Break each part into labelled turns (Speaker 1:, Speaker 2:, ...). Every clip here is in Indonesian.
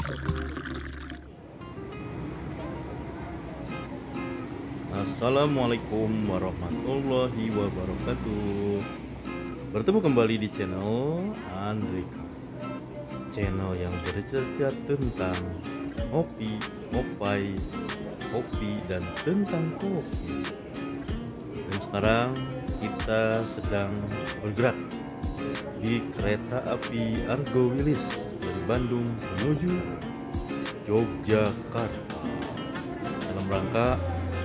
Speaker 1: Assalamualaikum warahmatullahi wabarakatuh. Bertemu kembali di channel Andrika, channel yang bercerita tentang ngopi, ngopai, kopi, dan tentang kopi. Dan sekarang kita sedang bergerak di kereta api Argo Wilis dari Bandung menuju Yogyakarta dalam rangka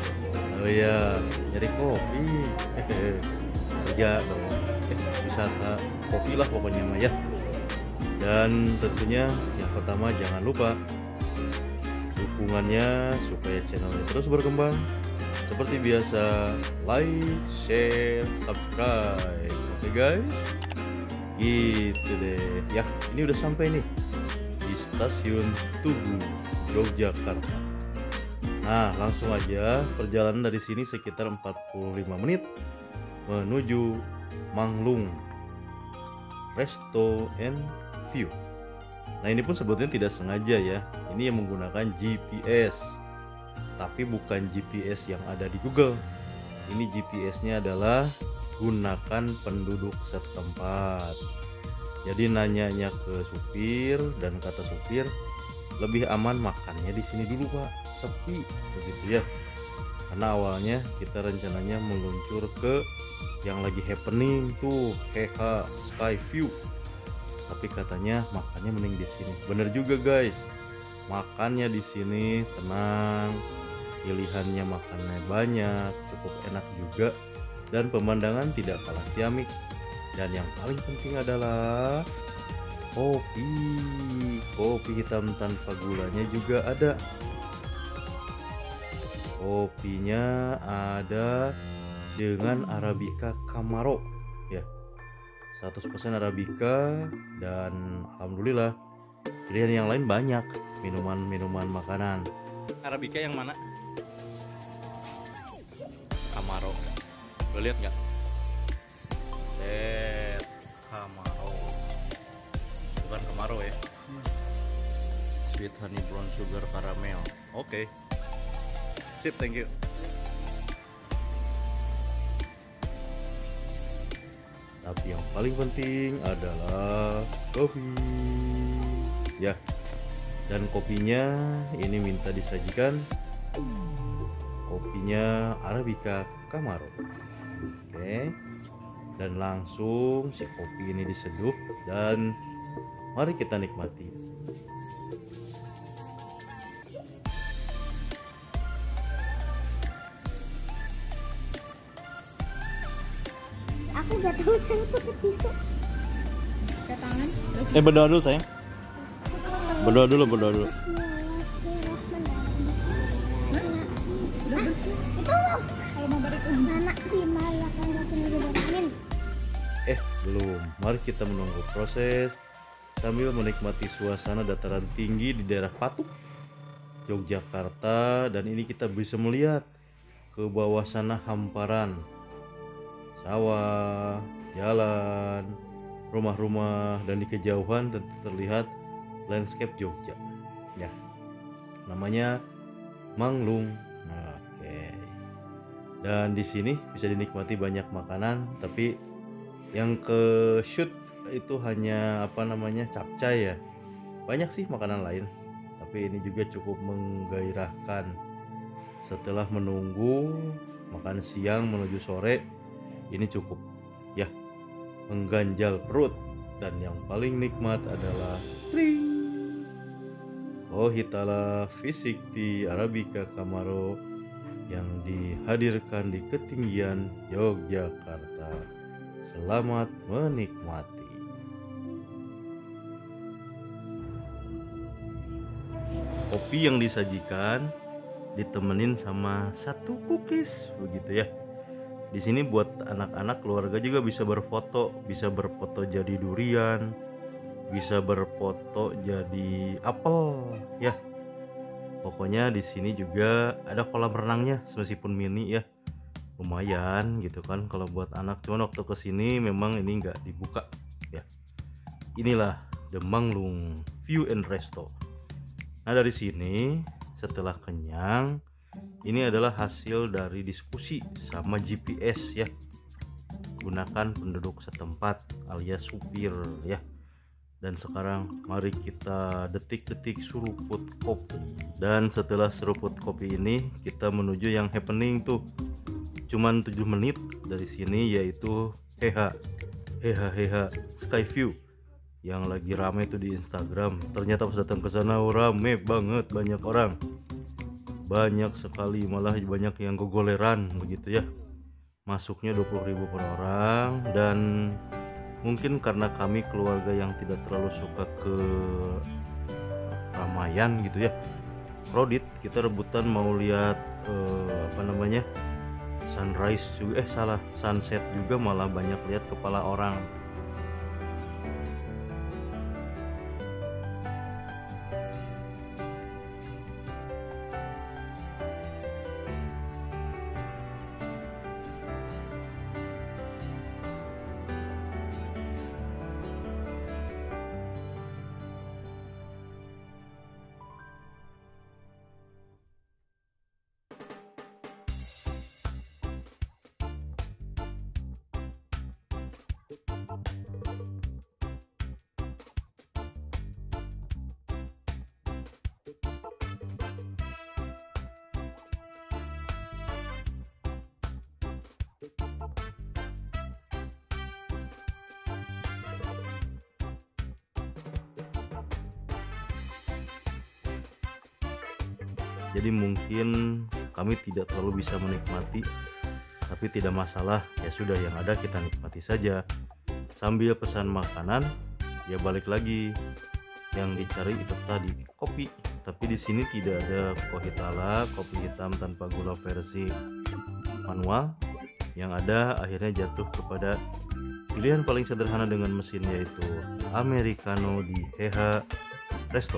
Speaker 1: nyari kopi, kerja dong, wisata kopi lah pokoknya mah ya. Dan tentunya yang pertama jangan lupa dukungannya supaya channelnya terus berkembang. Seperti biasa, like, share, subscribe, oke guys, gitu deh ya. Ini udah sampai nih di stasiun Tugu, Yogyakarta. Nah, langsung aja, perjalanan dari sini sekitar 45 menit menuju Manglung Resto and View. Nah, ini pun sebetulnya tidak sengaja ya. Ini yang menggunakan GPS, tapi bukan GPS yang ada di Google. Ini GPS-nya adalah gunakan penduduk setempat. Jadi nanyanya ke supir dan kata supir, lebih aman makannya di sini dulu Pak, sepi begitu ya. Karena awalnya kita rencananya meluncur ke yang lagi happening tuh, HH Sky View. Tapi katanya makannya mending di sini. Bener juga guys, makannya di sini tenang, pilihannya makannya banyak, cukup enak juga, dan pemandangan tidak kalah ciamik. Dan yang paling penting adalah kopi hitam tanpa gulanya juga ada. Kopinya ada dengan Arabica Camaro ya, 100% Arabica. Dan alhamdulillah pilihan yang lain banyak, minuman makanan.
Speaker 2: Arabica yang mana? Camaro. Lo lihat nggak? Camaro. Bukan Camaro ya. Sweet honey brown sugar caramel. Oke. Sip, thank you.
Speaker 1: Tapi yang paling penting adalah kopi ya. Dan kopinya ini minta disajikan kopinya Arabica Camaro. Oke. Dan langsung si kopi ini diseduh dan mari kita nikmati.
Speaker 3: Aku gak tahu saya pakai tisu. Pakai tangan.
Speaker 1: Berdoa dulu sayang. Berdoa dulu.
Speaker 3: Itu loh. Kalau mau balik mana gimana kalau amin.
Speaker 1: Belum. Mari kita menunggu proses sambil menikmati suasana dataran tinggi di daerah Patuk, Yogyakarta. Dan ini kita bisa melihat ke bawah sana hamparan sawah, jalan, rumah-rumah, dan di kejauhan terlihat landscape Jogja ya, namanya Manglung. Oke. Dan di sini bisa dinikmati banyak makanan, tapi yang ke shoot itu hanya capcay ya. Banyak sih makanan lain, tapi ini juga cukup menggairahkan. Setelah menunggu makan siang menuju sore, ini cukup ya mengganjal perut. Dan yang paling nikmat adalah Kohitala V60 Arabica Camaro yang dihadirkan di ketinggian Yogyakarta. Selamat menikmati. Kopi yang disajikan ditemenin sama satu cookies begitu ya. Di sini buat anak-anak, keluarga juga bisa berfoto jadi durian, bisa berfoto jadi apel ya. Pokoknya di sini juga ada kolam renangnya meskipun mini ya. Lumayan gitu kan kalau buat anak. Cuman waktu kesini memang ini nggak dibuka ya. Inilah The Manglung View and Resto. Nah, dari sini setelah kenyang, ini adalah hasil dari diskusi sama GPS ya. Gunakan penduduk setempat alias supir ya. Dan sekarang mari kita detik-detik seruput kopi. Dan setelah seruput kopi ini kita menuju yang happening tuh. Cuman 7 menit dari sini, yaitu Heha Skyview yang lagi rame tuh di Instagram. Ternyata pas datang ke sana rame banget, banyak orang. Banyak sekali, malah banyak yang gogoleran begitu ya. Masuknya 20.000 per orang, dan mungkin karena kami keluarga yang tidak terlalu suka ke ramaian gitu ya, crowded, kita rebutan mau lihat sunrise juga, sunset juga, malah banyak lihat kepala orang. Jadi mungkin kami tidak terlalu bisa menikmati, tapi tidak masalah, ya sudah, yang ada kita nikmati saja. Sambil pesan makanan, ya balik lagi, yang dicari itu tadi kopi. Tapi di sini tidak ada kohitala, kopi hitam tanpa gula versi manual. Yang ada akhirnya jatuh kepada pilihan paling sederhana dengan mesin, yaitu Americano di Heha Resto.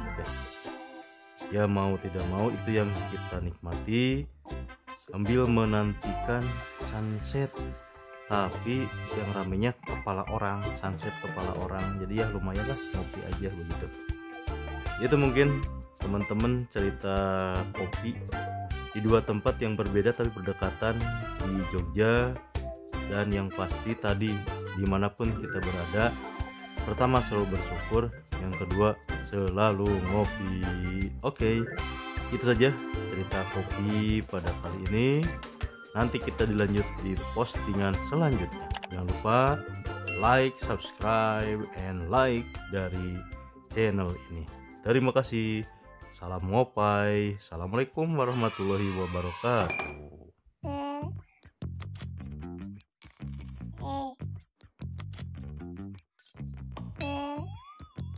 Speaker 1: Ya mau tidak mau itu yang kita nikmati sambil menantikan sunset. Tapi yang ramenya kepala orang, sunset kepala orang. Jadi ya lumayan lah, ngopi aja begitu. Itu mungkin teman-teman cerita kopi di dua tempat yang berbeda tapi berdekatan di Jogja. Dan yang pasti tadi, dimanapun kita berada, pertama selalu bersyukur, yang kedua selalu ngopi. Oke, itu saja cerita kopi pada kali ini. Nanti kita dilanjut di postingan selanjutnya. Jangan lupa like, subscribe, and like dari channel ini. Terima kasih. Salam ngopai. Assalamualaikum warahmatullahi wabarakatuh.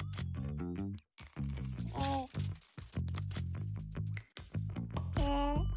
Speaker 3: Eh.